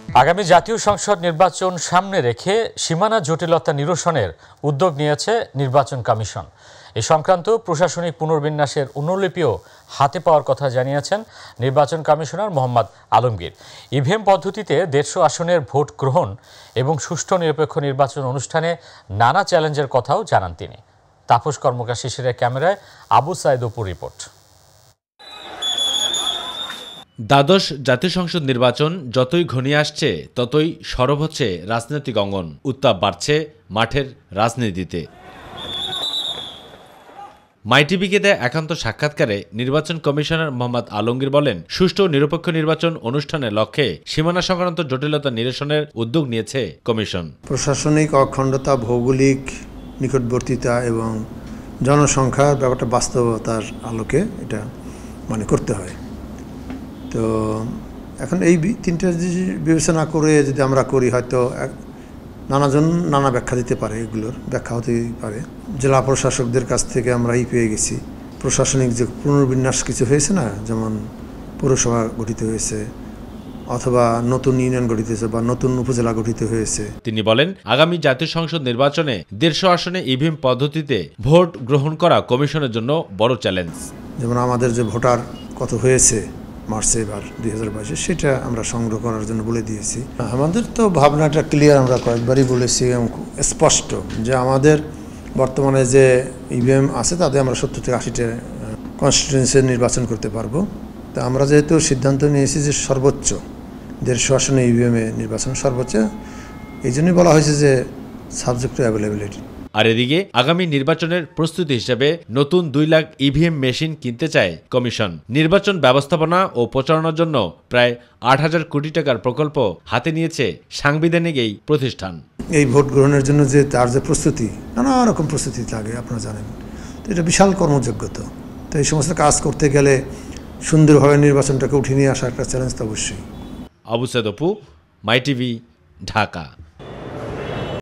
আগামী জাতীয় সংসদ নির্বাচন সামনে রেখে সীমানা জটিলতা নিরসনের উদ্যোগ নিয়েছে নির্বাচন কমিশন। এই সংক্রান্ত প্রশাসনিক পুনর্বিন্যাসের অনুলিপিও হাতে পাওয়ার কথা জানিয়েছেন নির্বাচন কমিশনার মোহাম্মদ আলমগীর। ইভিএম পদ্ধতিতে 150 আসনের ভোট গ্রহণ এবং সুষ্ঠু নিরপেক্ষ নির্বাচন অনুষ্ঠানে নানা চ্যালেঞ্জের কথাও জানান তিনি। তাপস কর্মকার শিশিরের ক্যামেরায় আবু সাইদ অপুর রিপোর্ট। দ্বাদশ জাতীয় সংসদ নির্বাচন যতই ঘনিয়ে আসছে ততই সরব হচ্ছে রাজনৈতিক অঙ্গন, উত্তাপ বাড়ছে মাঠের রাজনীতিতে। মাইটিভিকে দেয়া একান্ত সাক্ষাৎকারে নির্বাচন কমিশনার মোহাম্মদ আলমগীর বলেন, সুষ্ঠু ও নিরপেক্ষ নির্বাচন অনুষ্ঠানের লক্ষ্যে সীমানা সংক্রান্ত জটিলতা নিরসনের উদ্যোগ নিয়েছে কমিশন। প্রশাসনিক অখণ্ডতা, ভৌগোলিক নিকটবর্তিতা এবং জনসংখ্যার ব্যাপারটা বাস্তবতার আলোকে এটা করতে হয়। তো এখন এই তিনটা বিবেচনা করে যদি আমরা করি, হয়তো নানাজন নানা ব্যাখ্যা দিতে পারে, এগুলোর ব্যাখ্যা হতেই পারে। জেলা প্রশাসকদের কাছ থেকে আমরা পেয়ে গেছি প্রশাসনিক যে পুনর্বিন্যাস কিছু হয়েছে না, যেমন পৌরসভা গঠিত হয়েছে অথবা নতুন ইউনিয়ন গঠিত হয়েছে বা নতুন উপজেলা গঠিত হয়েছে। তিনি বলেন, আগামী জাতীয় সংসদ নির্বাচনে 150 আসনে ইভিএম পদ্ধতিতে ভোট গ্রহণ করা কমিশনের জন্য বড় চ্যালেঞ্জ। যেমন আমাদের যে ভোটার কত হয়েছে মার্চে এবার 2022, সেটা আমরা সংগ্রহ করার জন্য বলে দিয়েছি। আমাদের তো ভাবনাটা ক্লিয়ার, আমরা কয়েকবারই বলেছি স্পষ্ট যে আমাদের বর্তমানে যে ইভিএম আছে তাতে আমরা 70 থেকে 80টা কনস্টিটিউয়েন্সি নির্বাচন করতে পারবো। তা আমরা যেহেতু সিদ্ধান্ত নিয়েছি যে সর্বোচ্চ 150 আসনে ইভিএমে নির্বাচন সর্বোচ্চ, এই জন্যই বলা হয়েছে যে সাবজেক্ট টু অ্যাভেলেবিলিটি। আর এদিকে আগামী নির্বাচনের প্রস্তুতি হিসেবে নতুন 2 লাখ ইভিএম মেশিন কিনতে চায় কমিশন। নির্বাচন ব্যবস্থাপনা ও প্রচারণার জন্য প্রায় 8,000 কোটি টাকার প্রকল্প হাতে নিয়েছে সাংবিধানিক এই প্রতিষ্ঠান। এই ভোট গ্রহণের জন্য যে তার যে প্রস্তুতি, নানা রকম প্রস্তুতি লাগে আপনারা জানেন, তো এটা বিশাল কর্মযোগ্যতা। তো এই সমস্ত কাজ করতে গেলে সুন্দরভাবে নির্বাচনটাকে উঠিয়ে নিয়ে আসা একটা চ্যালেঞ্জ তো অবশ্যই। আবু সাইদ অপু, মাইটিভি, ঢাকা।